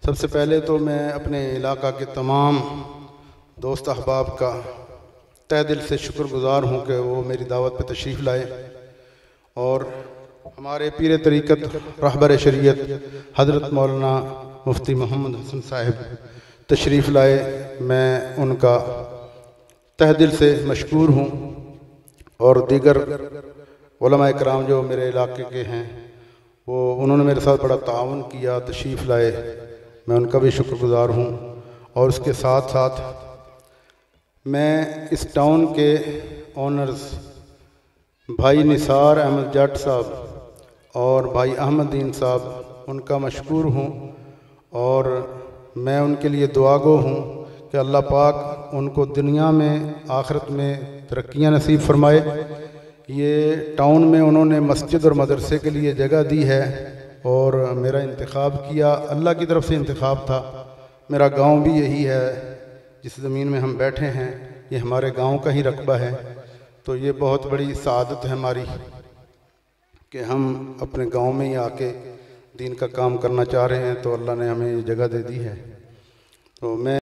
सबसे पहले तो मैं अपने इलाका के तमाम दोस्त अहबाब का तहे दिल से शुक्रगुज़ार हूँ कि वो मेरी दावत पर तशरीफ़ लाए और हमारे पीर तरीक़त रहबर शरीयत हज़रत मौलाना मुफ्ती मोहम्मद हसन साहिब तशरीफ़ लाए। मैं उनका तहे दिल से मशकूर हूँ और दीगर उलमा इकराम जो मेरे इलाके के हैं वो उन्होंने मेरे साथ बड़ा ताउन किया, तशरीफ़ लाए, मैं उनका भी शुक्रगुज़ार हूँ। और उसके साथ साथ मैं इस टाउन के ओनर्स भाई निसार अहमद जट साहब और भाई अहमदीन साहब उनका मशकूर हूँ और मैं उनके लिए दुआगो हूँ कि अल्लाह पाक उनको दुनिया में आखिरत में तरक्कियाँ नसीब फरमाए। ये टाउन में उन्होंने मस्जिद और मदरसे के लिए जगह दी है और मेरा इंतखाब किया, अल्लाह की तरफ से इंतखाब था। मेरा गांव भी यही है, जिस ज़मीन में हम बैठे हैं ये हमारे गांव का ही रकबा है। तो ये बहुत बड़ी सआदत है हमारी कि हम अपने गांव में ही आके दीन का काम करना चाह रहे हैं, तो अल्लाह ने हमें ये जगह दे दी है। तो मैं